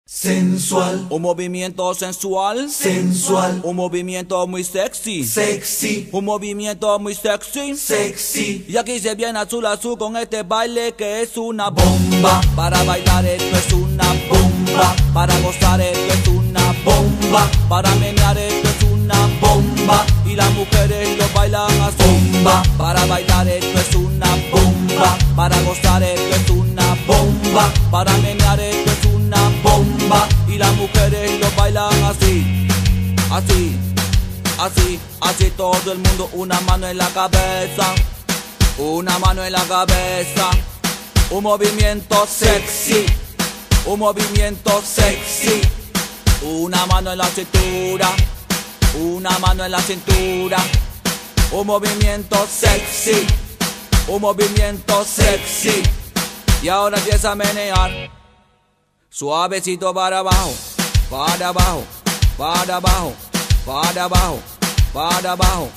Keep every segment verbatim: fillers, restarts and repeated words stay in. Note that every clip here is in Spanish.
Sensual, un movimiento sensual, sensual, un movimiento muy sexy, sexy, un movimiento muy sexy, sexy. Y aquí se viene azul azul con este baile que es una bomba. Para bailar esto es una bomba, para gozar esto es una bomba, para menear esto es una bomba. Y las mujeres lo bailan así. Bomba. Para bailar esto es una bomba, para gozar esto es una bomba, para menear esto es una bomba. Y las mujeres lo bailan así, así, así, así todo el mundo. Una mano en la cabeza, una mano en la cabeza. Un movimiento sexy, un movimiento sexy. Una mano en la cintura, una mano en la cintura. Un movimiento sexy, un movimiento sexy. Y ahora empieza a menear, suavecito para abajo, para abajo, para abajo, para abajo, para abajo.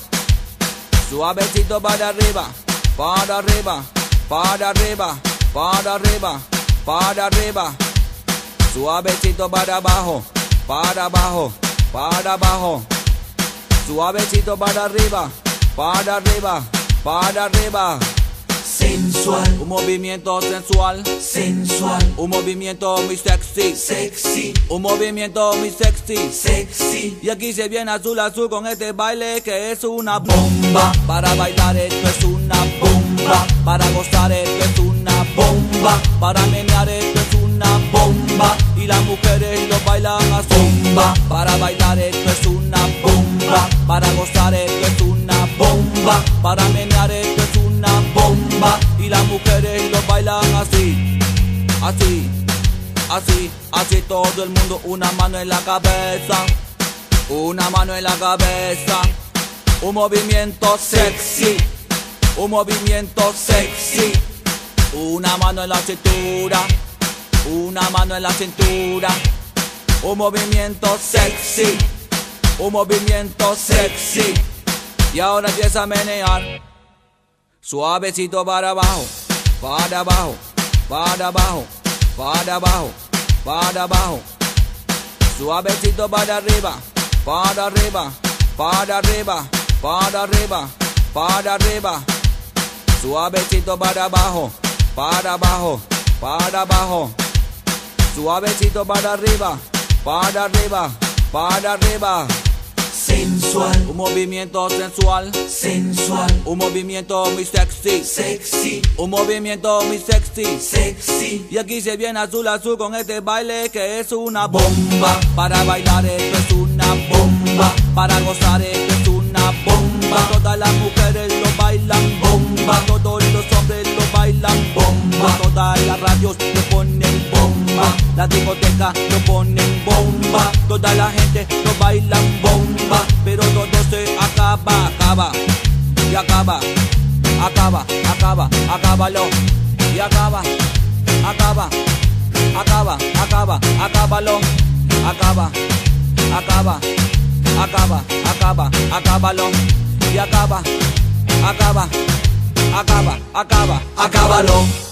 Suavecito para arriba, para arriba, para arriba, para arriba, para arriba. Suavecito para abajo, para abajo, para abajo. Suavecito para arriba, para arriba, para arriba. Sensual, Un movimiento sensual, sensual, un movimiento muy sexy, sexy, un movimiento muy sexy. sexy. Y aquí se viene azul azul con este baile que es una bomba. Bomba, Para bailar esto es una bomba, para gozar esto es una bomba, para menear esto es una bomba. Y las mujeres lo bailan así. bomba, Para bailar esto es una bomba, para gozar esto es una bomba, para menear esto es una bomba. Y las mujeres lo bailan así, así, así, así todo el mundo. Una mano en la cabeza, una mano en la cabeza. Un movimiento sexy, un movimiento sexy. Una mano en la cintura, una mano en la cintura. Un movimiento sexy, un movimiento sexy. Y ahora empieza a menear, suavecito para abajo, para abajo, para abajo, para abajo, para abajo. Suavecito para arriba, para arriba, para arriba, para arriba, para arriba. Suavecito para abajo, para abajo, para abajo. Suavecito para arriba, para arriba, para arriba. sensual, Un movimiento sensual, sensual, un movimiento muy sexy, sexy, un movimiento muy sexy. sexy. Y aquí se viene azul azul con este baile que es una bomba. Para bailar esto es una bomba, para gozar esto es una bomba. Todas las mujeres lo bailan bomba, todos los hombres lo bailan bomba. Todas las radios lo ponen bomba, las discotecas lo ponen bomba. Toda la gente lo bailan bomba, pero todo se acaba, acaba, y acaba, acaba, acaba, acábalo, y acaba, acaba, acaba, acaba, acábalo, acaba, acaba, acaba, acaba, acábalo, y acaba, acaba, acaba, acaba, acábalo.